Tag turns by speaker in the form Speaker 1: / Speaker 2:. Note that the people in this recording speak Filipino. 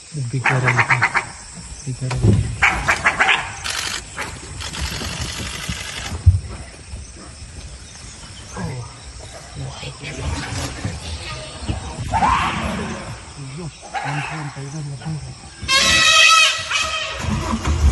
Speaker 1: Bigaran ito. Bigaran ito. Oh, buhay na ito. Iyo, ang tayo na